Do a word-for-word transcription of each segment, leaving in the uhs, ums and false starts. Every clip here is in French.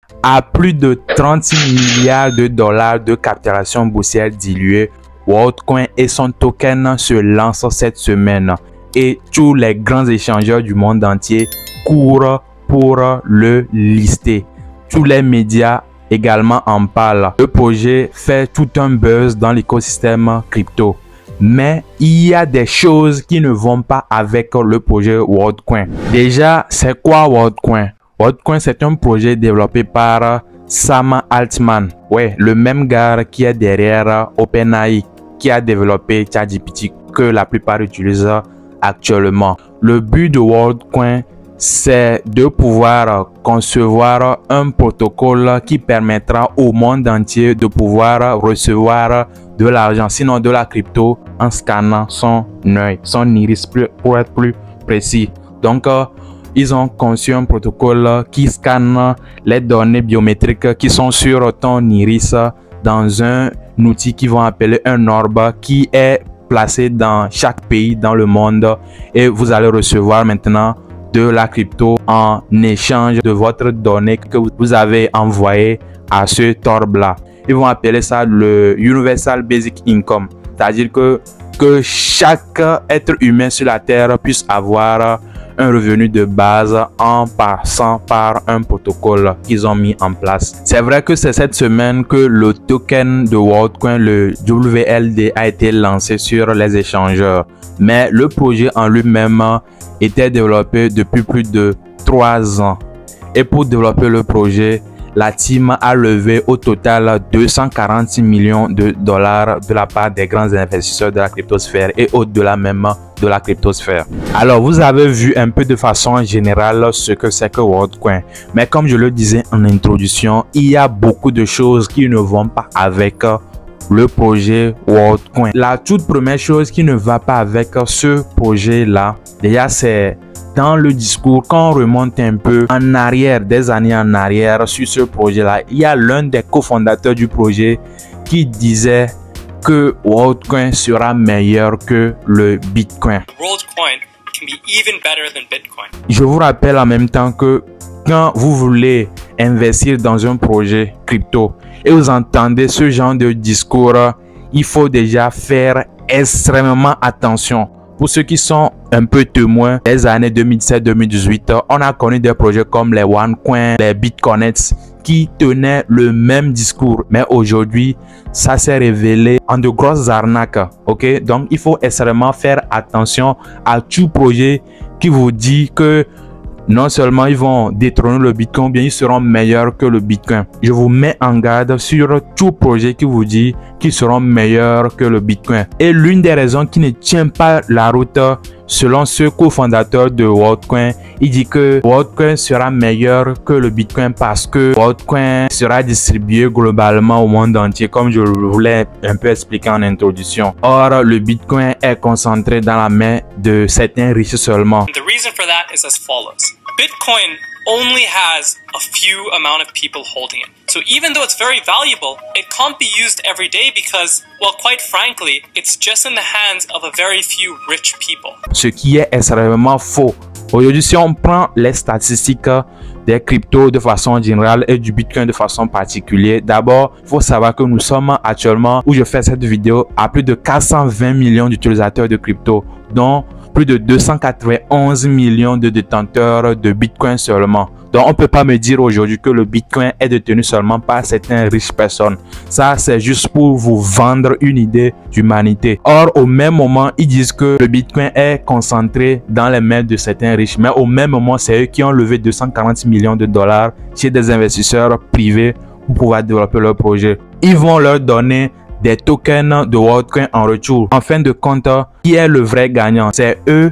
À plus de trente-six milliards de dollars de capitalisation boursière diluée, WorldCoin et son token se lancent cette semaine et tous les grands échangeurs du monde entier courent pour le lister. Tous les médias également en parlent. Le projet fait tout un buzz dans l'écosystème crypto. Mais il y a des choses qui ne vont pas avec le projet WorldCoin. Déjà, c'est quoi WorldCoin? WorldCoin, c'est un projet développé par Sam Altman. Ouais, le même gars qui est derrière OpenAI, qui a développé ChatGPT que la plupart utilisent actuellement. Le but de WorldCoin, c'est de pouvoir concevoir un protocole qui permettra au monde entier de pouvoir recevoir de l'argent, sinon de la crypto, en scannant son œil, son iris pour être plus précis. Donc, euh, ils ont conçu un protocole qui scanne les données biométriques qui sont sur ton iris dans un outil qu'ils vont appeler un orbe qui est placé dans chaque pays dans le monde et vous allez recevoir maintenant de la crypto en échange de votre donnée que vous avez envoyé à ce orbe là. Ils vont appeler ça le Universal Basic Income, c'est-à-dire que que chaque être humain sur la terre puisse avoir un revenu de base en passant par un protocole qu'ils ont mis en place. C'est vrai que c'est cette semaine que le token de WorldCoin, le W L D, a été lancé sur les échangeurs. Mais le projet en lui-même était développé depuis plus de trois ans. Et pour développer le projet, la team a levé au total deux cent quarante-six millions de dollars de la part des grands investisseurs de la cryptosphère et au-delà même de la cryptosphère. Alors, vous avez vu un peu de façon générale ce que c'est que WorldCoin. Mais comme je le disais en introduction, il y a beaucoup de choses qui ne vont pas avec le projet WorldCoin. La toute première chose qui ne va pas avec ce projet-là, déjà c'est dans le discours, quand on remonte un peu en arrière, des années en arrière sur ce projet-là, il y a l'un des cofondateurs du projet qui disait que WorldCoin sera meilleur que le Bitcoin. WorldCoin can be even better than Bitcoin. Je vous rappelle en même temps que quand vous voulez investir dans un projet crypto et vous entendez ce genre de discours, il faut déjà faire extrêmement attention. Pour ceux qui sont un peu témoins des années deux mille dix-sept deux mille dix-huit, on a connu des projets comme les OneCoin, les Bitconnets qui tenaient le même discours. Mais aujourd'hui, ça s'est révélé en de grosses arnaques. Ok, donc il faut extrêmement faire attention à tout projet qui vous dit que non seulement ils vont détrôner le Bitcoin, bien ils seront meilleurs que le Bitcoin. Je vous mets en garde sur tout projet qui vous dit qu'ils seront meilleurs que le Bitcoin. Et l'une des raisons qui ne tient pas la route, selon ce cofondateur de WorldCoin, il dit que WorldCoin sera meilleur que le Bitcoin parce que WorldCoin sera distribué globalement au monde entier, comme je voulais un peu expliquer en introduction. Or, le Bitcoin est concentré dans la main de certains riches seulement. The reason for that is as follows. Bitcoin only has a few amount of people holding it. So even though it's very valuable, it can't be used every day because, well, quite frankly, it's just in the hands of a very few rich people. Ce qui est extrêmement faux. Aujourd'hui, si on prend les statistiques des cryptos de façon générale et du Bitcoin de façon particulière, d'abord, il faut savoir que nous sommes actuellement, où je fais cette vidéo, à plus de quatre cent vingt millions d'utilisateurs de crypto, dont plus de deux cent quatre-vingt-onze millions de détenteurs de Bitcoin seulement. Donc, on ne peut pas me dire aujourd'hui que le Bitcoin est détenu seulement par certaines riches personnes. Ça, c'est juste pour vous vendre une idée d'humanité. Or, au même moment, ils disent que le Bitcoin est concentré dans les mains de certains riches. Mais au même moment, c'est eux qui ont levé deux cent quarante millions de dollars chez des investisseurs privés pour pouvoir développer leur projet. Ils vont leur donner des tokens de WorldCoin en retour. En fin de compte, qui est le vrai gagnant? C'est eux,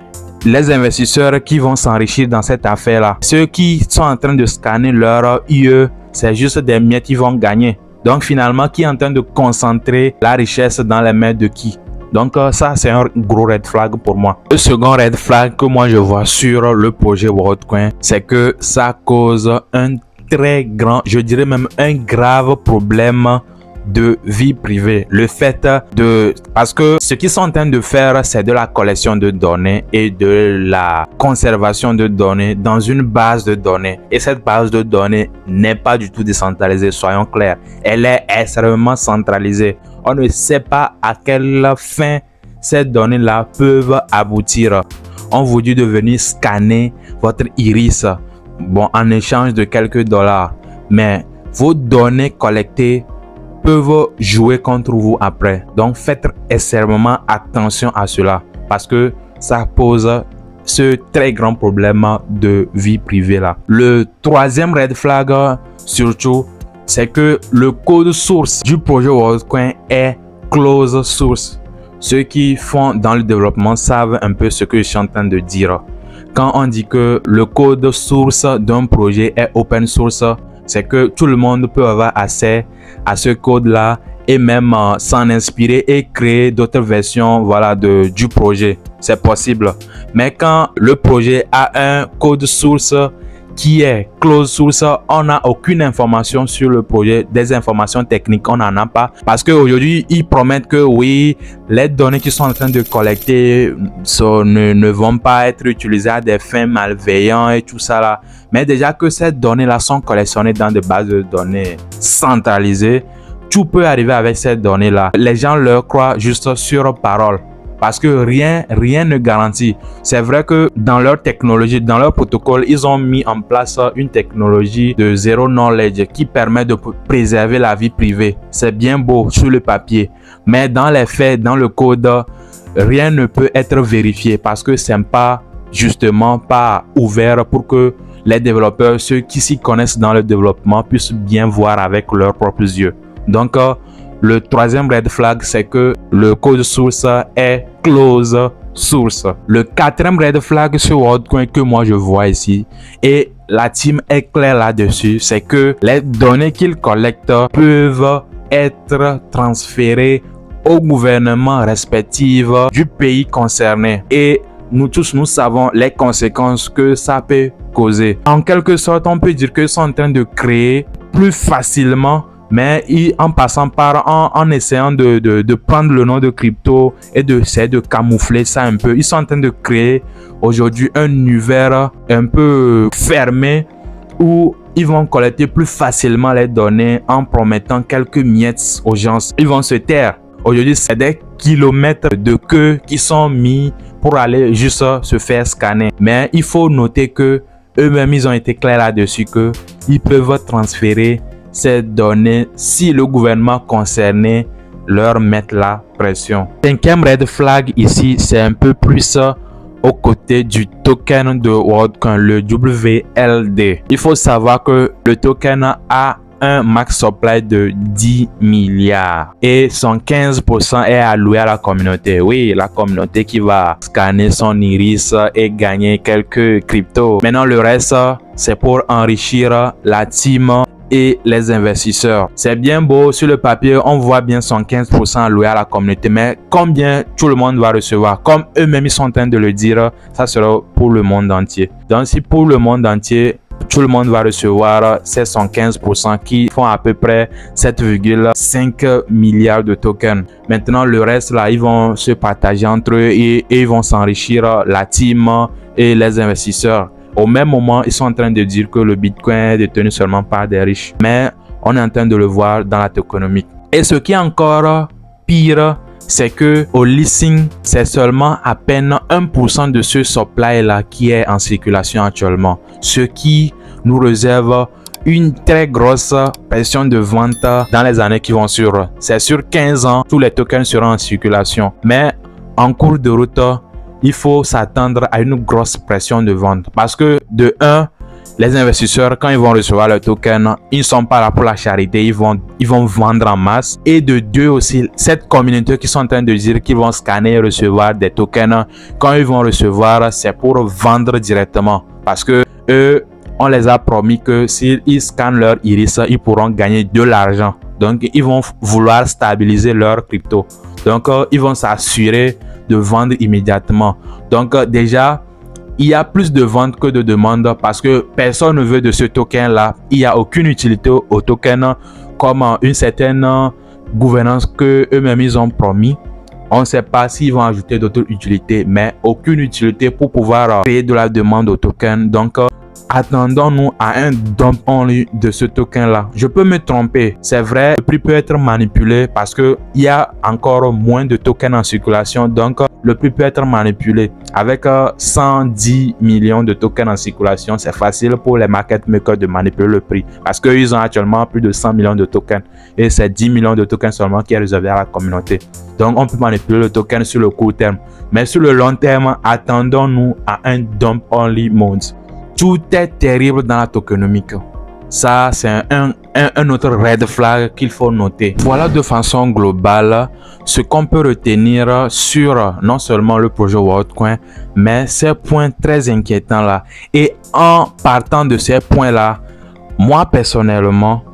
les investisseurs, qui vont s'enrichir dans cette affaire-là. Ceux qui sont en train de scanner leur I E, c'est juste des miettes qui vont gagner. Donc finalement, qui est en train de concentrer la richesse dans les mains de qui? Donc ça, c'est un gros red flag pour moi. Le second red flag que moi je vois sur le projet WorldCoin, c'est que ça cause un très grand, je dirais même un grave problème de vie privée. Le fait de... Parce que ce qu'ils sont en train de faire, c'est de la collection de données et de la conservation de données dans une base de données. Et cette base de données n'est pas du tout décentralisée, soyons clairs. Elle est extrêmement centralisée. On ne sait pas à quelle fin ces données-là peuvent aboutir. On vous dit de venir scanner votre iris, bon, en échange de quelques dollars. Mais vos données collectées peuvent jouer contre vous après. Donc faites extrêmement attention à cela parce que ça pose ce très grand problème de vie privée là. Le troisième red flag surtout, c'est que le code source du projet WorldCoin est closed source. Ceux qui font dans le développement savent un peu ce que je suis en train de dire. Quand on dit que le code source d'un projet est open source, c'est que tout le monde peut avoir accès à ce code-là et même euh, s'en inspirer et créer d'autres versions, voilà, de, du projet. C'est possible. Mais quand le projet a un code source qui est closed source, on n'a aucune information sur le projet, des informations techniques, on n'en a pas. Parce qu'aujourd'hui, ils promettent que oui, les données qu'ils sont en train de collecter so, ne, ne vont pas être utilisées à des fins malveillantes et tout ça là. Mais déjà que ces données-là sont collectionnées dans des bases de données centralisées, tout peut arriver avec ces données-là. Les gens leur croient juste sur parole. Parce que rien, rien ne garantit. C'est vrai que dans leur technologie, dans leur protocole, ils ont mis en place une technologie de zero knowledge qui permet de préserver la vie privée. C'est bien beau sur le papier. Mais dans les faits, dans le code, rien ne peut être vérifié parce que c'est pas justement pas ouvert pour que les développeurs, ceux qui s'y connaissent dans le développement, puissent bien voir avec leurs propres yeux. Donc, le troisième red flag, c'est que le code source est closed source. Le quatrième red flag sur WorldCoin que moi je vois ici, et la team est claire là-dessus, c'est que les données qu'ils collectent peuvent être transférées au gouvernement respectif du pays concerné. Et nous tous, nous savons les conséquences que ça peut causer. En quelque sorte, on peut dire qu'ils sont en train de créer plus facilement, mais en passant par, en, en essayant de, de, de prendre le nom de crypto et d'essayer de camoufler ça un peu. Ils sont en train de créer aujourd'hui un univers un peu fermé où ils vont collecter plus facilement les données en promettant quelques miettes aux gens. Ils vont se taire. Aujourd'hui, c'est des kilomètres de queue qui sont mis pour aller juste se faire scanner. Mais il faut noter que eux-mêmes, ils ont été clairs là-dessus que ils peuvent transférer ces données si le gouvernement concerné leur met la pression. Cinquième red flag ici, c'est un peu plus aux côtés du token de WorldCoin, le W L D. Il faut savoir que le token a un max supply de dix milliards et son quinze pour cent est alloué à la communauté. Oui, la communauté qui va scanner son iris et gagner quelques cryptos. Maintenant, le reste, c'est pour enrichir la team et les investisseurs. C'est bien beau sur le papier, on voit bien son quinze pour cent alloué à la communauté, mais combien tout le monde va recevoir? Comme eux-mêmes ils sont en train de le dire, ça sera pour le monde entier. Donc si pour le monde entier, tout le monde va recevoir ces cent quinze pour cent qui font à peu près sept virgule cinq milliards de tokens. Maintenant, le reste là, ils vont se partager entre eux et, et ils vont s'enrichir, la team et les investisseurs. Au même moment, ils sont en train de dire que le Bitcoin est détenu seulement par des riches. Mais on est en train de le voir dans la tokenomique. Et ce qui est encore pire, c'est que au listing, c'est seulement à peine un pour cent de ce supply-là qui est en circulation actuellement. Ce qui nous réserve une très grosse pression de vente dans les années qui vont suivre. C'est sur quinze ans, tous les tokens seront en circulation. Mais en cours de route, il faut s'attendre à une grosse pression de vente. Parce que de un, les investisseurs, quand ils vont recevoir le token, ils ne sont pas là pour la charité, ils vont, ils vont vendre en masse. Et de deux aussi, cette communauté qui sont en train de dire qu'ils vont scanner et recevoir des tokens, quand ils vont recevoir, c'est pour vendre directement. Parce que eux, on les a promis que s'ils scannent leur iris, ils pourront gagner de l'argent. Donc, ils vont vouloir stabiliser leur crypto. Donc, euh, ils vont s'assurer de vendre immédiatement. Donc, euh, déjà, il y a plus de ventes que de demandes parce que personne ne veut de ce token-là. Il n'y a aucune utilité au token comme une certaine gouvernance que eux-mêmes ils ont promis. On ne sait pas s'ils vont ajouter d'autres utilités, mais aucune utilité pour pouvoir créer de la demande au token. Donc, attendons-nous à un dump only de ce token là. Je peux me tromper, c'est vrai, le prix peut être manipulé parce que il y a encore moins de tokens en circulation, donc le prix peut être manipulé. Avec cent dix millions de tokens en circulation, c'est facile pour les market makers de manipuler le prix parce qu'ils ont actuellement plus de cent millions de tokens et c'est dix millions de tokens seulement qui est réservé à la communauté. Donc on peut manipuler le token sur le court terme, mais sur le long terme, attendons-nous à un dump only mode. Tout est terrible dans la tokenomique. Ça, c'est un, un, un autre red flag qu'il faut noter. Voilà de façon globale ce qu'on peut retenir sur non seulement le projet WorldCoin, mais ces points très inquiétants là. Et en partant de ces points là, moi personnellement,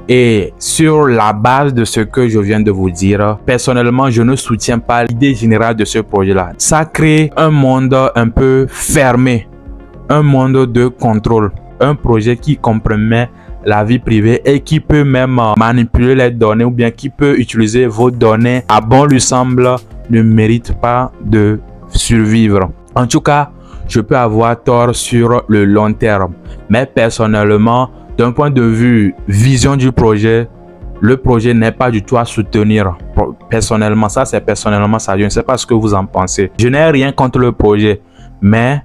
et sur la base de ce que je viens de vous dire, personnellement, je ne soutiens pas l'idée générale de ce projet là. Ça crée un monde un peu fermé. Un monde de contrôle, un projet qui compromet la vie privée et qui peut même manipuler les données ou bien qui peut utiliser vos données à bon lui semble ne mérite pas de survivre. En tout cas, je peux avoir tort sur le long terme, mais personnellement, d'un point de vue vision du projet, le projet n'est pas du tout à soutenir. Personnellement, ça c'est personnellement ça. Je ne sais pas ce que vous en pensez. Je n'ai rien contre le projet, mais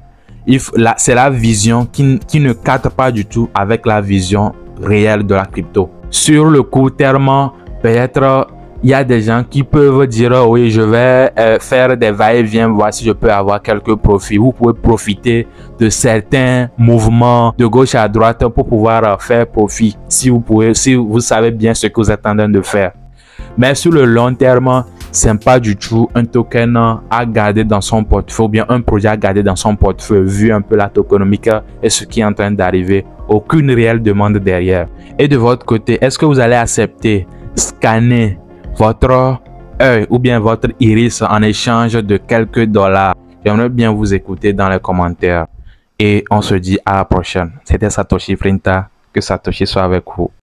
c'est la vision qui, qui ne cadre pas du tout avec la vision réelle de la crypto. Sur le court terme, peut-être il y a des gens qui peuvent dire oui, je vais euh, faire des va-et-vient, voir si je peux avoir quelques profits. Vous pouvez profiter de certains mouvements de gauche à droite pour pouvoir euh, faire profit si vous pouvez, si vous savez bien ce que vous êtes en train de faire. Mais sur le long terme, c'est pas du tout un token à garder dans son portefeuille ou bien un projet à garder dans son portefeuille vu un peu la tokenomique et ce qui est en train d'arriver. Aucune réelle demande derrière. Et de votre côté, est-ce que vous allez accepter scanner votre œil ou bien votre iris en échange de quelques dollars? J'aimerais bien vous écouter dans les commentaires. Et on se dit à la prochaine. C'était Satoshi Frinta. Que Satoshi soit avec vous.